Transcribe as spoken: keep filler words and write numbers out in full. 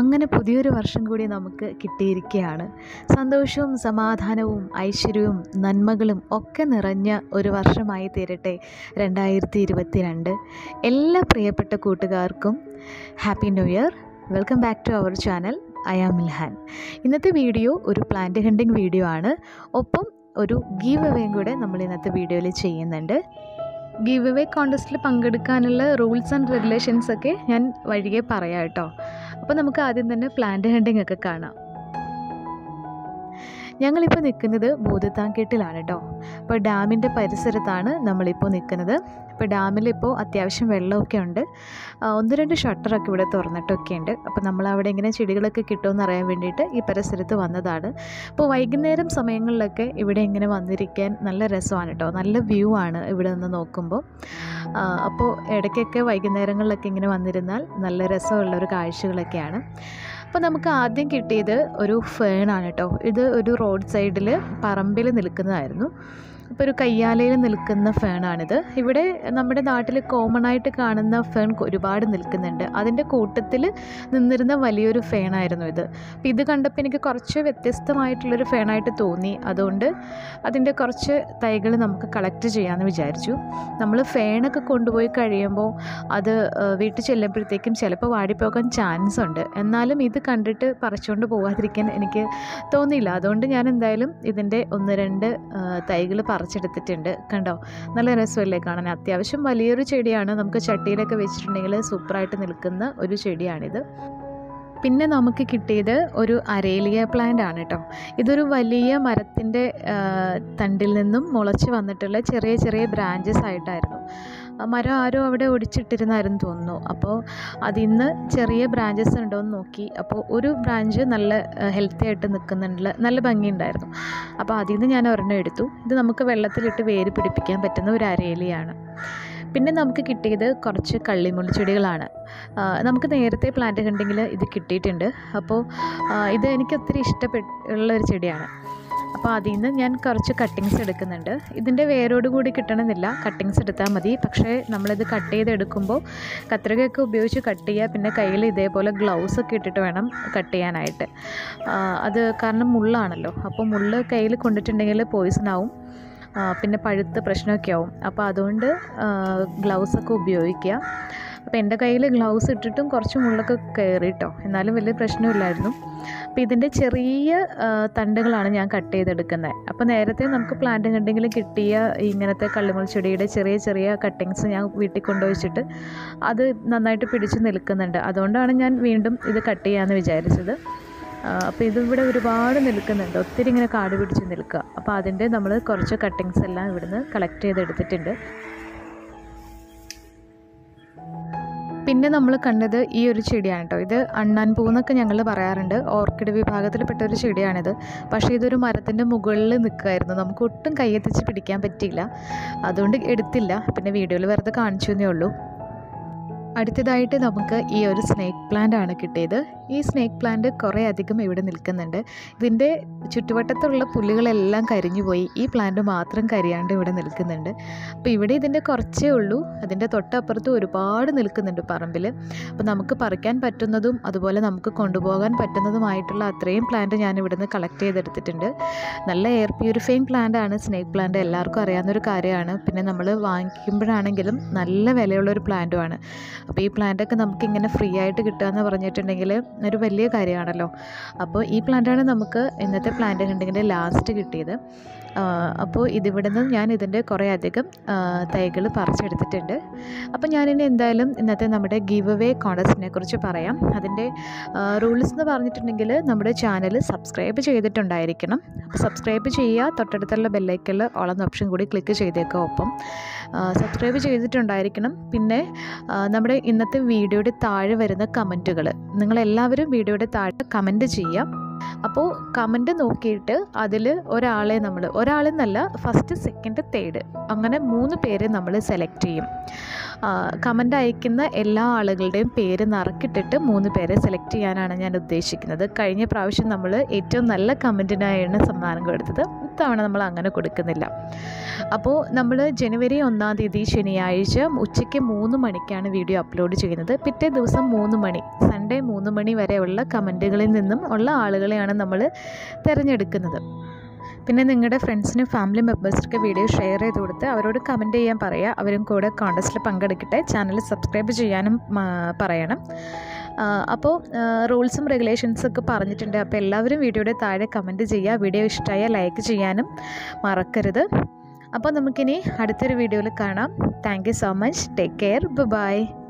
അങ്ങനെ പുതിയൊരു വർഷം കൂടി നമുക്ക് കിട്ടിയിരിക്കുകയാണ്. സന്തോഷവും സമാധാനവും ഐശ്വര്യവും നന്മകളും ഒക്കെ നിറഞ്ഞ ഒരു വർഷമായി തീരട്ടെ രണ്ടായിരത്തി ഇരുപത്തി രണ്ട്. എല്ലാ പ്രിയപ്പെട്ട കൂട്ടുകാർക്കും happy new year. Welcome back to our channel Iamilhan. ഇന്നത്തെ വീഡിയോ ഒരു പ്ലാന്റ് ഹണ്ടിങ് വീഡിയോ ആണ്. ഒപ്പം ഒരു ഗീവ് അവേയും കൂടെ നമ്മൾ ഇന്നത്തെ വീഡിയോയിൽ ചെയ്യുന്നുണ്ട്. ഗീവ് അവേ കോൺടെസ്റ്റിൽ പങ്കെടുക്കാനുള്ള റൂൾസ് ആൻഡ് റെഗുലേഷൻസ് ഒക്കെ ഞാൻ വഴിയെ പറയാം കേട്ടോ. അപ്പോൾ നമുക്ക് ആദ്യം തന്നെ പ്ലാന്റ് ഹണ്ടിങ് ഒക്കെ കാണാം. ഞങ്ങളിപ്പോൾ നിൽക്കുന്നത് ഭൂതത്താൻകെട്ടിലാണ് കേട്ടോ. അപ്പോൾ ഡാമിൻ്റെ പരിസരത്താണ് നമ്മളിപ്പോൾ നിൽക്കുന്നത്. ഇപ്പോൾ ഡാമിലിപ്പോൾ അത്യാവശ്യം വെള്ളമൊക്കെ ഉണ്ട്. ഒന്ന് രണ്ട് ഷട്ടറൊക്കെ ഇവിടെ തുറന്നിട്ടൊക്കെ ഉണ്ട്. അപ്പോൾ നമ്മളവിടെ ഇങ്ങനെ ചെടികളൊക്കെ കിട്ടുമെന്ന് അറിയാൻ വേണ്ടിയിട്ട് ഈ പരിസരത്ത് വന്നതാണ്. അപ്പോൾ വൈകുന്നേരം സമയങ്ങളിലൊക്കെ ഇവിടെ ഇങ്ങനെ വന്നിരിക്കാൻ നല്ല രസമാണ് കേട്ടോ. നല്ല വ്യൂ ആണ് ഇവിടെ നിന്ന് നോക്കുമ്പോൾ. അപ്പോൾ ഇടയ്ക്കൊക്കെ വൈകുന്നേരങ്ങളിലൊക്കെ ഇങ്ങനെ വന്നിരുന്നാൽ നല്ല രസമുള്ളൊരു കാഴ്ചകളൊക്കെയാണ്. അപ്പോൾ നമുക്ക് ആദ്യം കിട്ടിയത് ഒരു ഫേണാണ് കേട്ടോ. ഇത് ഒരു റോഡ് സൈഡിൽ പറമ്പിൽ നിൽക്കുന്നതായിരുന്നു. അപ്പോൾ ഒരു കയ്യാലയിൽ നിൽക്കുന്ന ഫേണാണിത്. ഇവിടെ നമ്മുടെ നാട്ടിൽ കോമൺ ആയിട്ട് കാണുന്ന ഫേൺ ഒരുപാട് നിൽക്കുന്നുണ്ട്. അതിൻ്റെ കൂട്ടത്തിൽ നിന്നിരുന്ന വലിയൊരു ഫേണായിരുന്നു ഇത്. അപ്പോൾ ഇത് കണ്ടപ്പോൾ എനിക്ക് കുറച്ച് വ്യത്യസ്തമായിട്ടുള്ളൊരു ഫേണായിട്ട് തോന്നി. അതുകൊണ്ട് അതിൻ്റെ കുറച്ച് തൈകൾ നമുക്ക് കളക്ട് ചെയ്യാമെന്ന് വിചാരിച്ചു. നമ്മൾ ഫേണൊക്കെ കൊണ്ടുപോയി കഴിയുമ്പോൾ അത് വീട്ടിൽ ചെല്ലുമ്പോഴത്തേക്കും ചിലപ്പോൾ വാടിപ്പോകാൻ ചാൻസ് ഉണ്ട്. എന്നാലും ഇത് കണ്ടിട്ട് പറിച്ചുകൊണ്ട് പോകാതിരിക്കാൻ എനിക്ക് തോന്നിയില്ല. അതുകൊണ്ട് ഞാൻ എന്തായാലും ഇതിൻ്റെ ഒന്ന് രണ്ട് തൈകൾ പറിച്ചെടുത്തിട്ടുണ്ട്. കണ്ടോ, നല്ല രസമല്ലേ കാണാൻ. അത്യാവശ്യം വലിയൊരു ചെടിയാണ്. നമുക്ക് ചട്ടിയിലൊക്കെ വെച്ചിട്ടുണ്ടെങ്കിൽ സൂപ്പറായിട്ട് നിൽക്കുന്ന ഒരു ചെടിയാണിത്. പിന്നെ നമുക്ക് കിട്ടിയത് ഒരു അരേലിയ പ്ലാന്റ് ആണ് കേട്ടോ. ഇതൊരു വലിയ മരത്തിൻ്റെ തണ്ടിൽ നിന്നും മുളച്ച് വന്നിട്ടുള്ള ചെറിയ ചെറിയ ബ്രാഞ്ചസ് ആയിട്ടായിരുന്നു. മരം ആരോ അവിടെ ഒടിച്ചിട്ടിരുന്നായിരുന്നു തോന്നുന്നു. അപ്പോൾ അതിൽ നിന്ന് ചെറിയ ബ്രാഞ്ചസ് ഉണ്ടോ എന്ന് നോക്കി. അപ്പോൾ ഒരു ബ്രാഞ്ച് നല്ല ഹെൽത്തി ആയിട്ട് നിൽക്കുന്നുണ്ട്, നല്ല ഭംഗിയുണ്ടായിരുന്നു. അപ്പോൾ അതിൽ നിന്ന് ഞാൻ ഒരെണ്ണം എടുത്തു. ഇത് നമുക്ക് വെള്ളത്തിലിട്ട് വേര് പിടിപ്പിക്കാൻ പറ്റുന്ന ഒരു അരേലിയാണ്. പിന്നെ നമുക്ക് കിട്ടിയത് കുറച്ച് കള്ളിമുള്ളി ചെടികളാണ്. നമുക്ക് നേരത്തെ പ്ലാന്റ് ഹണ്ടിങ്ങിൽ ഇത് കിട്ടിയിട്ടുണ്ട്. അപ്പോൾ ഇത് എനിക്ക് ഒത്തിരി ഇഷ്ടപ്പെട്ടുള്ള ഒരു ചെടിയാണ്. അപ്പോൾ അതിൽ നിന്ന് ഞാൻ കുറച്ച് കട്ടിങ്സ് എടുക്കുന്നുണ്ട്. ഇതിൻ്റെ വേരോട് കൂടി കിട്ടണമെന്നില്ല, കട്ടിങ്സ് എടുത്താൽ മതി. പക്ഷേ നമ്മളിത് കട്ട് ചെയ്തെടുക്കുമ്പോൾ കത്രികയൊക്കെ ഉപയോഗിച്ച് കട്ട് ചെയ്യുക. പിന്നെ കയ്യിൽ ഇതേപോലെ ഗ്ലൗസ് ഒക്കെ ഇട്ടിട്ട് വേണം കട്ട് ചെയ്യാനായിട്ട്. അത് കാരണം മുള്ളാണല്ലോ. അപ്പോൾ മുള്ള് കയ്യിൽ കൊണ്ടിട്ടുണ്ടെങ്കിൽ പോയിസൺ ആവും, പിന്നെ പഴുത്ത് പ്രശ്നമൊക്കെ ആവും. അപ്പോൾ അതുകൊണ്ട് ഗ്ലൗസൊക്കെ ഉപയോഗിക്കുക. അപ്പോൾ എൻ്റെ കയ്യിൽ ഗ്ലൗസ് ഇട്ടിട്ടും കുറച്ച് മുള്ളൊക്കെ കയറി കേട്ടോ. എന്നാലും വലിയ പ്രശ്നമില്ലായിരുന്നു. അപ്പോൾ ഇതിൻ്റെ ചെറിയ തണ്ടുകളാണ് ഞാൻ കട്ട് ചെയ്തെടുക്കുന്നത്. അപ്പോൾ നേരത്തെ നമുക്ക് പ്ലാന്റ് ഹണ്ടിങ്ങിൽ കിട്ടിയ ഇങ്ങനത്തെ കള്ളിമുൾ ചെടിയുടെ ചെറിയ ചെറിയ കട്ടിങ്സ് ഞാൻ വീട്ടിൽ കൊണ്ടുവച്ചിട്ട് അത് നന്നായിട്ട് പിടിച്ച് നിൽക്കുന്നുണ്ട്. അതുകൊണ്ടാണ് ഞാൻ വീണ്ടും ഇത് കട്ട് ചെയ്യാമെന്ന് വിചാരിച്ചത്. അപ്പോൾ ഇതിവിടെ ഒരുപാട് നിൽക്കുന്നുണ്ട്, ഒത്തിരി ഇങ്ങനെ കാട് പിടിച്ച് നിൽക്കുക. അപ്പോൾ അതിൻ്റെ നമ്മൾ കുറച്ച് കട്ടിങ്സ് എല്ലാം ഇവിടുന്ന് കളക്ട് ചെയ്തെടുത്തിട്ടുണ്ട്. പിന്നെ നമ്മൾ കണ്ടത് ഈ ഒരു ചെടിയാണ് കേട്ടോ. ഇത് അണ്ണാൻ പൂന്നൊക്കെ ഞങ്ങൾ പറയാറുണ്ട്. ഓർക്കിഡ് വിഭാഗത്തിൽപ്പെട്ട ഒരു ചെടിയാണിത്. പക്ഷേ ഇതൊരു മരത്തിൻ്റെ മുകളിൽ നിൽക്കുമായിരുന്നു. നമുക്ക് ഒട്ടും കയ്യെത്തിച്ച് പിടിക്കാൻ പറ്റിയില്ല, അതുകൊണ്ട് എടുത്തില്ല. പിന്നെ വീഡിയോയിൽ വെറുതെ കാണിച്ചു എന്നേ ഉള്ളൂ. അടുത്തതായിട്ട് നമുക്ക് ഈ ഒരു സ്നേക്ക് പ്ലാന്റ് ആണ് കിട്ടിയത്. ഈ സ്നേക്ക് പ്ലാന്റ് കുറേ അധികം ഇവിടെ നിൽക്കുന്നുണ്ട്. ഇതിൻ്റെ ചുറ്റുവട്ടത്തുള്ള പുല്ലുകളെല്ലാം കരിഞ്ഞുപോയി. ഈ പ്ലാന്റ് മാത്രം കരിയാണ്ട് ഇവിടെ നിൽക്കുന്നുണ്ട്. അപ്പോൾ ഇവിടെ ഇതിൻ്റെ കുറച്ചേ ഉള്ളൂ. അതിൻ്റെ തൊട്ടപ്പുറത്ത് ഒരുപാട് നിൽക്കുന്നുണ്ട് പറമ്പിൽ. അപ്പോൾ നമുക്ക് പറിക്കാൻ പറ്റുന്നതും അതുപോലെ നമുക്ക് കൊണ്ടുപോകാൻ പറ്റുന്നതുമായിട്ടുള്ള അത്രയും പ്ലാന്റ് ഞാൻ ഇവിടുന്ന് കളക്ട് ചെയ്തെടുത്തിട്ടുണ്ട്. നല്ല എയർ പ്യൂരിഫൈങ് പ്ലാന്റ് ആണ് സ്നേക്ക് പ്ലാന്റ്. എല്ലാവർക്കും അറിയാവുന്നൊരു കാര്യമാണ്. പിന്നെ നമ്മൾ വാങ്ങിക്കുമ്പോഴാണെങ്കിലും നല്ല വിലയുള്ളൊരു പ്ലാന്റുമാണ്. അപ്പോൾ ഈ പ്ലാന്റൊക്കെ നമുക്കിങ്ങനെ ഫ്രീ ആയിട്ട് കിട്ടുക എന്ന് പറഞ്ഞിട്ടുണ്ടെങ്കിൽ ഒരു വലിയ കാര്യമാണല്ലോ. അപ്പോൾ ഈ പ്ലാന്റാണ് നമുക്ക് ഇന്നത്തെ പ്ലാന്റ് ഹണ്ടിങ്ങിൻ്റെ ലാസ്റ്റ് കിട്ടിയത്. അപ്പോൾ ഇതിവിടെ നിന്ന് ഞാൻ ഇതിൻ്റെ കുറേ അധികം തൈകൾ പറിച്ചെടുത്തിട്ടുണ്ട്. അപ്പോൾ ഞാനിനി എന്തായാലും ഇന്നത്തെ നമ്മുടെ ഗീവ് അവേ കോൺടെസ്റ്റിനെ കുറിച്ച് പറയാം. അതിൻ്റെ റൂൾസ് എന്ന് പറഞ്ഞിട്ടുണ്ടെങ്കിൽ നമ്മുടെ ചാനൽ സബ്സ്ക്രൈബ് ചെയ്തിട്ടുണ്ടായിരിക്കണം. അപ്പോൾ സബ്സ്ക്രൈബ് ചെയ്യുക, തൊട്ടടുത്തുള്ള ബെല്ലൈക്കണിൽ ഓൾ എന്ന ഓപ്ഷൻ കൂടി ക്ലിക്ക് ചെയ്തേക്കുക. ഒപ്പം സബ്സ്ക്രൈബ് ചെയ്തിട്ടുണ്ടായിരിക്കണം. പിന്നെ നമ്മുടെ ഇന്നത്തെ വീഡിയോയുടെ താഴെ വരുന്ന കമൻറ്റുകൾ നിങ്ങളെല്ലാവരും വീഡിയോയുടെ താഴെ കമൻറ്റ് ചെയ്യുക. അപ്പോൾ കമൻറ്റ് നോക്കിയിട്ട് അതിൽ ഒരാളെ നമ്മൾ ഒരാളെന്നല്ല ഫസ്റ്റ് സെക്കൻഡ് തേർഡ് അങ്ങനെ മൂന്ന് പേരെ നമ്മൾ സെലക്ട് ചെയ്യും. കമൻ്റ് അയക്കുന്ന എല്ലാ ആളുകളുടെയും പേര് നറുക്കിട്ടിട്ട് മൂന്ന് പേരെ സെലക്ട് ചെയ്യാനാണ് ഞാൻ ഉദ്ദേശിക്കുന്നത്. കഴിഞ്ഞ പ്രാവശ്യം നമ്മൾ ഏറ്റവും നല്ല കമൻറ്റിനായാണ് സമ്മാനം കൊടുത്തത്. ഇത്തവണ നമ്മൾ അങ്ങനെ കൊടുക്കുന്നില്ല. അപ്പോൾ നമ്മൾ ജനുവരി ഒന്നാം തീയതി ശനിയാഴ്ച ഉച്ചയ്ക്ക് മൂന്ന് മണിക്കാണ് വീഡിയോ അപ്ലോഡ് ചെയ്യുന്നത്. പിറ്റേ ദിവസം മൂന്ന് മണി സൺഡേ രണ്ട് മൂന്ന് മണി വരെയുള്ള കമൻറ്റുകളിൽ നിന്നും ഉള്ള ആളുകളെയാണ് നമ്മൾ തിരഞ്ഞെടുക്കുന്നത്. പിന്നെ നിങ്ങളുടെ ഫ്രണ്ട്സിനും ഫാമിലി മെമ്പേഴ്സിനൊക്കെ വീഡിയോ ഷെയർ ചെയ്ത് കൊടുത്ത് അവരോട് കമൻറ്റ് ചെയ്യാൻ പറയുക. അവരും കൂടെ കോൺടെസ്റ്റിൽ പങ്കെടുക്കട്ടെ. ചാനൽ സബ്സ്ക്രൈബ് ചെയ്യാനും പറയണം. അപ്പോൾ റൂൾസും റെഗുലേഷൻസൊക്കെ പറഞ്ഞിട്ടുണ്ട്. അപ്പോൾ എല്ലാവരും വീഡിയോയുടെ താഴെ കമൻറ്റ് ചെയ്യുക. വീഡിയോ ഇഷ്ടമായാൽ ലൈക്ക് ചെയ്യാനും മറക്കരുത്. അപ്പോൾ നമുക്കിനി അടുത്തൊരു വീഡിയോയിൽ കാണാം. Thank you so much. Take care. By.